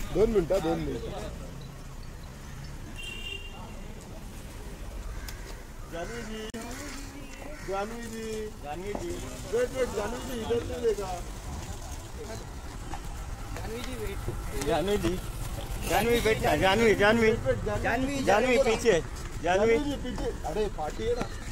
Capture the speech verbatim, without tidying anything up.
दोन मिनिटं दोन मिनिटं जानवी जी जानवी जी जानवी जी वेट वेट जानवी जी इधर से देखा जानवी जी वेट जानवी जी जानवी बेटा जानवी जानवी जानवी जानवी पीछे जानवी जी पीछे अरे पार्टी है ना